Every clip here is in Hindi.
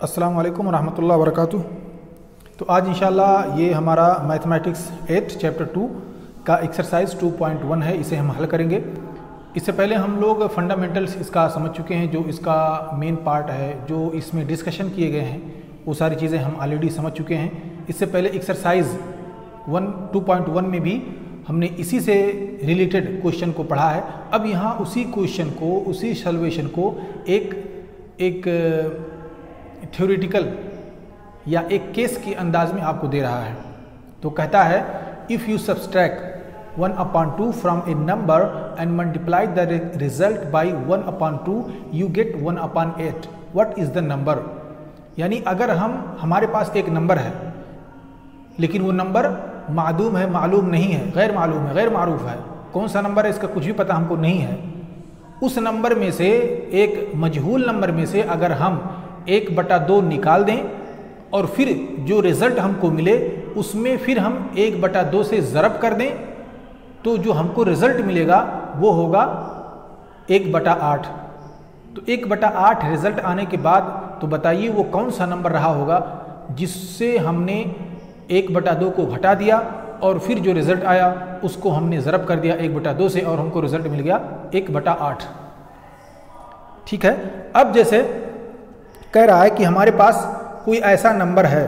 अस्सलाम वालेकुम रहमतुल्लाहि व बरकातुहू। तो आज इंशाल्लाह ये हमारा मैथमेटिक्स 8 चैप्टर 2 का एक्सरसाइज 2.1 है, इसे हम हल करेंगे। इससे पहले हम लोग फंडामेंटल्स इसका समझ चुके हैं, जो इसका मेन पार्ट है, जो इसमें डिस्कशन किए गए हैं वो सारी चीज़ें हम ऑलरेडी समझ चुके हैं। इससे पहले एक्सरसाइज 2.1 में भी हमने इसी से रिलेटेड क्वेश्चन को पढ़ा है। अब यहाँ उसी क्वेश्चन को, उसी सॉल्यूशन को एक थ्योरेटिकल या एक केस के अंदाज में आपको दे रहा है। तो कहता है if you subtract 1/2 from a number and multiply the result by 1/2 you get 1/8। What is the number? यानी अगर हमारे पास एक नंबर है लेकिन वो नंबर मालूम है, मालूम नहीं है, गैर मालूम है, गैर मारूफ है, कौन सा नंबर है इसका कुछ भी पता हमको नहीं है। उस नंबर में से, एक मजहूल नंबर में से अगर हम 1/2 निकाल दें और फिर जो रिज़ल्ट हमको मिले उसमें फिर हम 1/2 से ज़रब कर दें, तो जो हमको रिज़ल्ट मिलेगा वो होगा 1/8। तो 1/8 रिज़ल्ट आने के बाद तो बताइए वो कौन सा नंबर रहा होगा जिससे हमने 1/2 को घटा दिया और फिर जो रिज़ल्ट आया उसको हमने ज़रब कर दिया 1/2 से और हमको रिज़ल्ट मिल गया 1/8। ठीक है। अब जैसे कह रहा है कि हमारे पास कोई ऐसा नंबर है,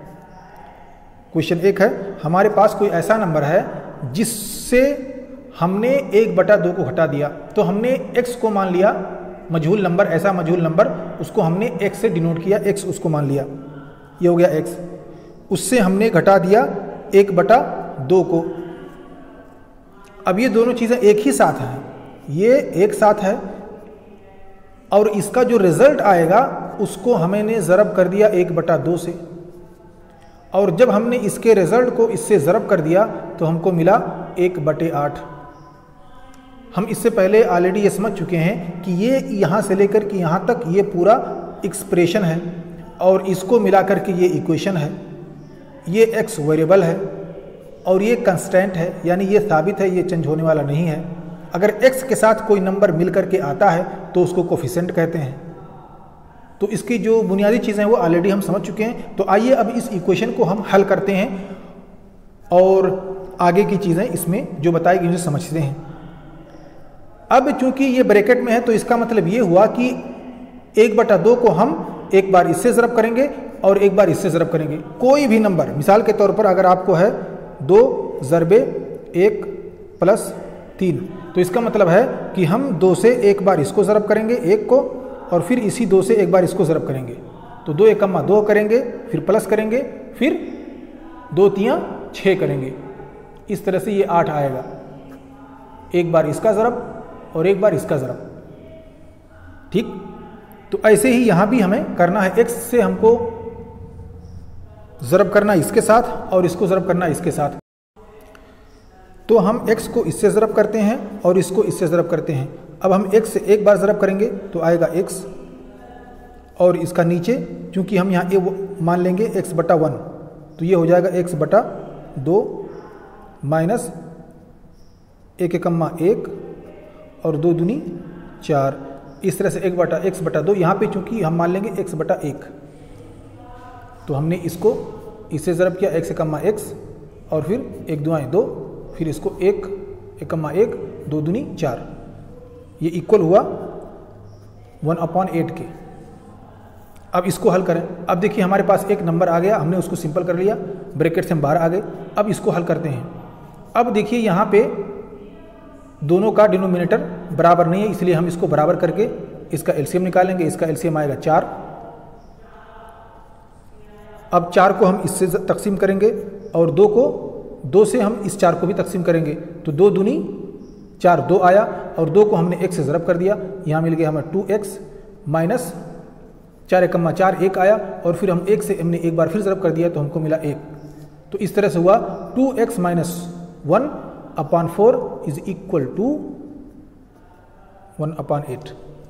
क्वेश्चन 1 है, हमारे पास कोई ऐसा नंबर है जिससे हमने 1/2 को घटा दिया। तो हमने x को मान लिया मजहूल नंबर, ऐसा मजहूल नंबर, उसको हमने x से डिनोट किया, x उसको मान लिया, ये हो गया x। उससे हमने घटा दिया 1/2 को। अब ये दोनों चीज़ें एक ही साथ हैं, ये एक साथ है और इसका जो रिज़ल्ट आएगा उसको हमने ज़रब कर दिया 1/2 से, और जब हमने इसके रिज़ल्ट को इससे ज़रब कर दिया तो हमको मिला 1/8। हम इससे पहले ऑलरेडी ये समझ चुके हैं कि ये यहाँ से लेकर के यहाँ तक ये पूरा एक्सप्रेशन है और इसको मिला कर के ये इक्वेशन है। ये x वेरिएबल है और ये कंस्टेंट है, यानी ये साबित है, ये चेंज होने वाला नहीं है। अगर x के साथ कोई नंबर मिल करके आता है तो उसको कोफिशिएंट कहते हैं। तो इसकी जो बुनियादी चीज़ें हैं वो ऑलरेडी हम समझ चुके हैं। तो आइए अब इस इक्वेशन को हम हल करते हैं और आगे की चीज़ें इसमें जो बताई गई उसे समझते हैं। अब चूंकि ये ब्रैकेट में है तो इसका मतलब ये हुआ कि 1/2 को हम एक बार इससे ज़रब करेंगे और एक बार इससे ज़रब करेंगे। कोई भी नंबर, मिसाल के तौर पर अगर आपको है 2 ज़रबे 1 + 3, तो इसका मतलब है कि हम 2 से एक बार इसको ज़रब करेंगे 1 को, और फिर इसी 2 से एक बार इसको ज़रब करेंगे। तो 2 × 2 करेंगे, फिर प्लस करेंगे, फिर 2 × 3 = 6 करेंगे। इस तरह से ये 8 आएगा। एक बार इसका ज़रब और एक बार इसका ज़रब। ठीक। तो ऐसे ही यहाँ भी हमें करना है, x से हमको ज़रब करना इसके साथ और इसको ज़रब करना इसके साथ। तो हम x को इससे ज़रब करते हैं और इसको इससे ज़रब करते हैं। अब हम x से एक बार ज़रब करेंगे तो आएगा x, और इसका नीचे चूँकि हम यहाँ a मान लेंगे x/1, तो ये हो जाएगा x/2 माइनस 1 × 1 और 2 दूनी 4। इस तरह से x/2, यहाँ पे चूँकि हम मान लेंगे x/1, तो हमने इसको इससे ज़रब किया x × x और फिर 1 × 2 = 2, फिर इसको 1 × 1 2 दूनी 4, ये इक्वल हुआ 1/8 के। अब इसको हल करें। अब देखिए हमारे पास एक नंबर आ गया, हमने उसको सिंपल कर लिया, ब्रैकेट से हम बाहर आ गए। अब इसको हल करते हैं। अब देखिए यहाँ पे दोनों का डिनोमिनेटर बराबर नहीं है, इसलिए हम इसको बराबर करके इसका एलसीएम निकालेंगे। इसका एलसीएम आएगा 4। अब 4 को हम इससे तकसीम करेंगे और 2 को 2 से हम इस 4 को भी तकसीम करेंगे, तो 2 दूनी 4, 2 आया, और 2 को हमने 1 से ज़रब कर दिया, यहाँ मिल गया हमें 2x माइनस 4 × 4 1 आया, और फिर हम 1 से हमने एक बार फिर ज़रब कर दिया तो हमको मिला 1। तो इस तरह से हुआ 2x - 1/4 = 1/8।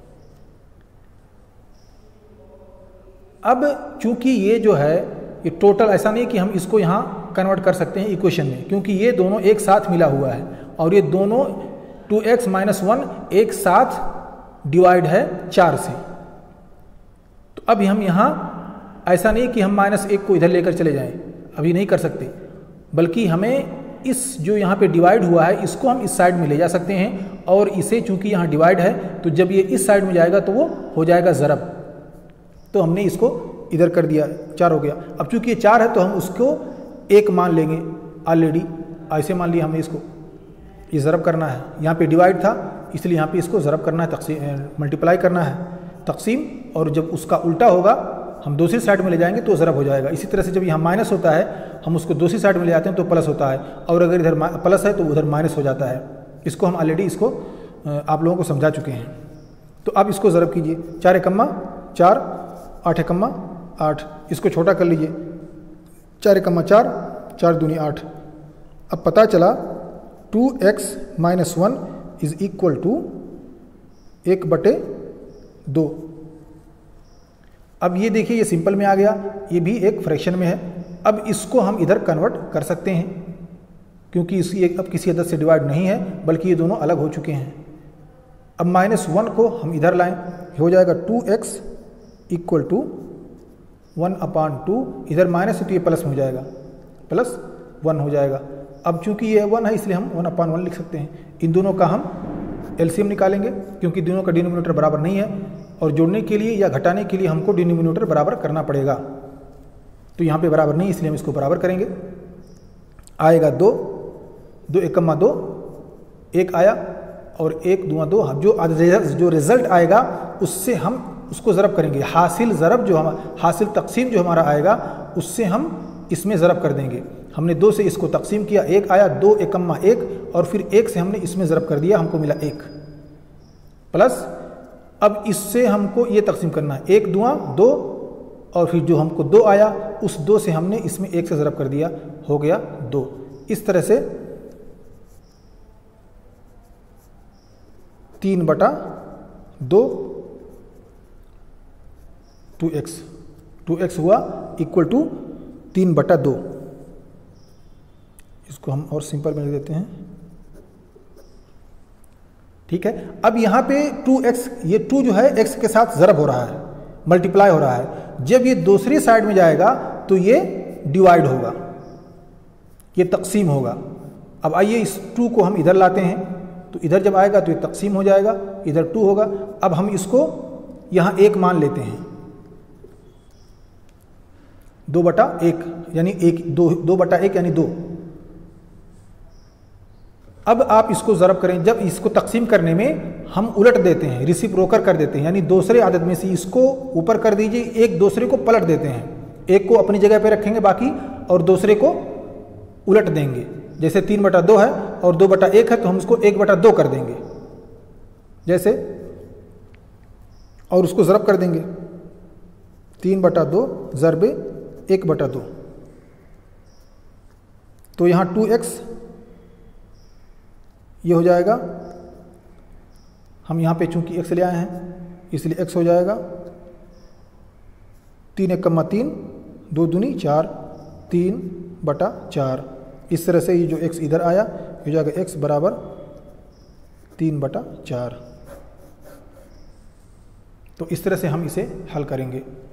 अब चूंकि ये जो है ये टोटल, ऐसा नहीं कि हम इसको यहाँ कन्वर्ट कर सकते हैं इक्वेशन में, क्योंकि ये दोनों एक साथ मिला हुआ है और ये दोनों 2x - 1 एक साथ डिवाइड है 4 से। तो अब हम यहाँ ऐसा नहीं कि हम -1 को इधर लेकर चले जाएं, अभी नहीं कर सकते, बल्कि हमें इस जो यहाँ पे डिवाइड हुआ है इसको हम इस साइड में ले जा सकते हैं, और इसे चूंकि यहाँ डिवाइड है तो जब ये इस साइड में जाएगा तो वो हो जाएगा ज़रब। तो हमने इसको इधर कर दिया, 4 हो गया। अब चूंकि ये 4 है तो हम उसको 1 मान लेंगे, ऑलरेडी ऐसे मान लिया हमने इसको। ये ज़रब करना है, यहाँ पे डिवाइड था इसलिए यहाँ पे इसको ज़रब करना है, तक़सीम मल्टीप्लाई करना है, तक़सीम, और जब उसका उल्टा होगा हम दूसरी साइड में ले जाएंगे तो ज़रब हो जाएगा। इसी तरह से जब यहाँ माइनस होता है हम उसको दूसरी साइड में ले जाते हैं तो प्लस होता है, और अगर इधर प्लस है तो उधर माइनस हो जाता है। इसको हम ऑलरेडी इसको आप लोगों को समझा चुके हैं। तो अब इसको ज़रब कीजिए, 4 एकम्मा 4, 8 एकम्मा 8, इसको छोटा कर लीजिए, 4 एकम्मा 4, 4 दूनी 8। अब पता चला 2x - 1 इज़ इक्वल टू 1/2। अब ये देखिए ये सिंपल में आ गया, ये भी एक फ्रैक्शन में है। अब इसको हम इधर कन्वर्ट कर सकते हैं क्योंकि इसी अब किसी अदद से डिवाइड नहीं है बल्कि ये दोनों अलग हो चुके हैं। अब -1 को हम इधर लाएं, हो जाएगा 2x इक्वल टू 1/2, इधर माइनस है तो ये प्लस में हो जाएगा, +1 हो जाएगा। अब चूंकि ये 1 है इसलिए हम 1/1 लिख सकते हैं। इन दोनों का हम एलसीएम निकालेंगे क्योंकि दोनों का डिनोमिनेटर बराबर नहीं है, और जोड़ने के लिए या घटाने के लिए हमको डिनोमिनेटर बराबर करना पड़ेगा। तो यहाँ पे बराबर नहीं इसलिए हम इसको बराबर करेंगे। आएगा 2, 2 एकम्मा 2, 1 आया, और 1 दूना 2। जो रिजल्ट आएगा उससे हम उसको ज़रब करेंगे, हासिल ज़रब जो हासिल तक़सीम जो हमारा आएगा उससे हम इसमें ज़रब कर देंगे। हमने 2 से इसको तक़सीम किया, 1 आया, 2 एकम्मा 1, और फिर 1 से हमने इसमें ज़रब कर दिया, हमको मिला 1 प्लस। अब इससे हमको ये तक़सीम करना है, 1 दूना 2, और फिर जो हमको 2 आया उस 2 से हमने इसमें 1 से ज़रब कर दिया, हो गया 2। इस तरह से 3/2 2x हुआ इक्वल टू 3/2। इसको हम और सिंपल में लिख देते हैं, ठीक है। अब यहाँ पे 2x, ये 2 जो है x के साथ ज़रब हो रहा है, मल्टीप्लाई हो रहा है। जब ये दूसरी साइड में जाएगा तो ये डिवाइड होगा, ये तक़सीम होगा। अब आइए इस 2 को हम इधर लाते हैं, तो इधर जब आएगा तो ये तक़सीम हो जाएगा, इधर 2 होगा। अब हम इसको यहाँ 1 मान लेते हैं, 2/1 यानी 2/1 यानी 2। अब आप इसको ज़रब करें, जब इसको तक़सीम करने में हम उलट देते हैं, रेसिप्रोकल कर देते हैं, यानी दूसरे आदद में से इसको ऊपर कर दीजिए, एक दूसरे को पलट देते हैं। एक को अपनी जगह पे रखेंगे बाकी, और दूसरे को उलट देंगे। जैसे 3/2 है और 2/1 है तो हम उसको 1/2 कर देंगे जैसे, और उसको ज़रब कर देंगे, 3/2 ज़रबे 1/2। तो यहाँ 2x ये हो जाएगा, हम यहाँ पे चूंकि x ले आए हैं इसलिए x हो जाएगा 3 एकम्मा 3, 2 दूनी 4, 3/4। इस तरह से ये जो x इधर आया हो जाएगा x बराबर 3/4। तो इस तरह से हम इसे हल करेंगे।